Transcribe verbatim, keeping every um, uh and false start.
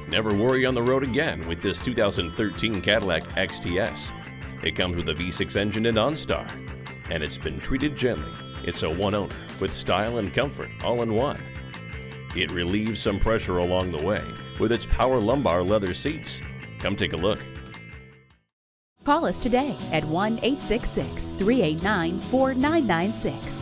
Never worry on the road again with this two thousand thirteen Cadillac X T S. It comes with a V six engine and OnStar, and it's been treated gently. It's a one-owner with style and comfort all in one. It relieves some pressure along the way with its power lumbar leather seats. Come take a look. Call us today at one eight six six, three eight nine, four nine nine six.